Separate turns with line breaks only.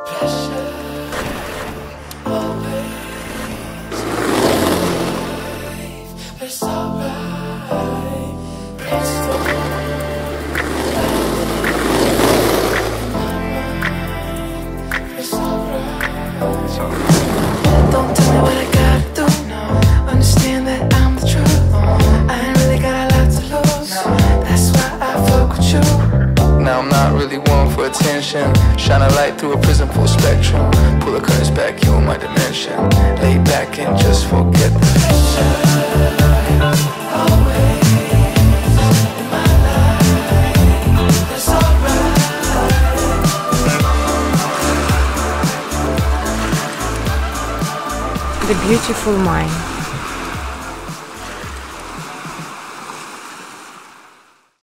Don't tell me what I gotta do, no. Understand that I'm the truth. I ain't really got a lot to lose. That's why I fuck with you.
Now I'm not really one for attention. Shine a light through a prism full spectrum. Pull the curtains back, you in my dimension. Lay back and just forget the picture.
Always in my life. It's alright.
The Beautiful Mind.